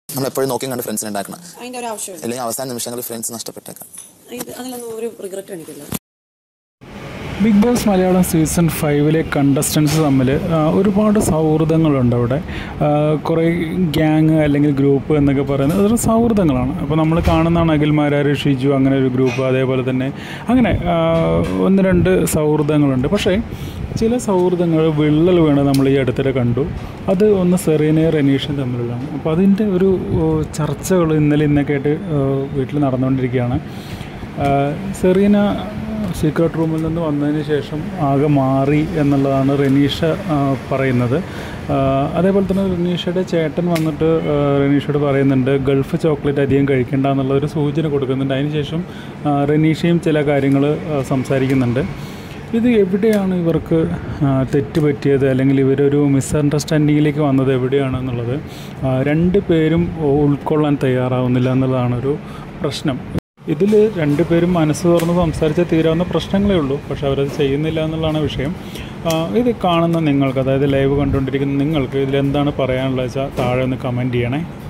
നമ്മൾ എപ്പോഴും നോക്കിയും കണ്ട് ഫ്രണ്ട്സിനെ ഉണ്ടാക്കണം. അതിൻ്റെ ഒരു ആവശ്യമില്ല. അല്ലെങ്കിൽ അവസാന നിമിഷങ്ങളിൽ ഫ്രണ്ട്സ് നഷ്ടപ്പെട്ടേക്കാം. അതിലൊന്നും ഒരു റിഗ്രറ്റ് എനിക്കില്ല. Bigg Boss Malayalam season 5 contestants തമ്മിൽ ഒരുപാട് സൗഹൃദങ്ങളുണ്ട്. അവിടെ കുറേ ഗ്യാങ് അല്ലെങ്കിൽ ഗ്രൂപ്പ് എന്നൊക്കെ പറയുന്നത് അതൊരു സൗഹൃദങ്ങളാണ്. അപ്പോൾ നമ്മൾ കാണുന്നതാണ് അഖിൽമാരാർ, ഷിജു, അങ്ങനെ ഒരു ഗ്രൂപ്പ്. അതേപോലെ തന്നെ അങ്ങനെ 1-2 സൗഹൃദങ്ങളുണ്ട്. പക്ഷേ ചില സൗഹൃദങ്ങൾ വിള്ളൽ വീണ് നമ്മൾ ഈ അടുത്തിടെ കണ്ടു. അത് ഒന്ന് സെറീനയും റെനീഷയും തമ്മിലുള്ളതാണ്. അപ്പോൾ അതിൻ്റെ ഒരു ചർച്ചകൾ ഇന്നൊക്കെ ആയിട്ട് വീട്ടിൽ നടന്നുകൊണ്ടിരിക്കുകയാണ്. സെറീന സീക്രട്ട് റൂമിൽ നിന്ന് വന്നതിന് ശേഷം ആകെ മാറി എന്നുള്ളതാണ് റെനീഷ പറയുന്നത്. അതേപോലെ തന്നെ റെനീഷയുടെ ചേട്ടൻ വന്നിട്ട് റെനീഷയോട് പറയുന്നുണ്ട് ഗൾഫ് ചോക്ലേറ്റ് അധികം കഴിക്കേണ്ട എന്നുള്ളൊരു സൂചന കൊടുക്കുന്നുണ്ട്. അതിനുശേഷം റെനീഷയും ചില കാര്യങ്ങൾ സംസാരിക്കുന്നുണ്ട്. ഇത് എവിടെയാണ് ഇവർക്ക് തെറ്റ് പറ്റിയത്, അല്ലെങ്കിൽ ഇവരൊരു മിസ്അണ്ടർസ്റ്റാൻഡിങ്ങിലേക്ക് വന്നത് എവിടെയാണെന്നുള്ളത് 2 പേരും ഉൾക്കൊള്ളാൻ തയ്യാറാവുന്നില്ല എന്നുള്ളതാണൊരു പ്രശ്നം. ഇതിൽ 2 പേരും മനസ്സ് തുറന്ന് സംസാരിച്ചാൽ തീരാവുന്ന പ്രശ്നങ്ങളേ ഉള്ളൂ. പക്ഷെ അവരത് ചെയ്യുന്നില്ല എന്നുള്ളതാണ് വിഷയം. ഇത് കാണുന്ന നിങ്ങൾക്ക്, അതായത് ലൈവ് കണ്ടുകൊണ്ടിരിക്കുന്ന നിങ്ങൾക്ക് ഇതിലെന്താണ് പറയാനുള്ളത് വെച്ചാൽ താഴെ ഒന്ന് കമൻറ്റ് ചെയ്യണേ.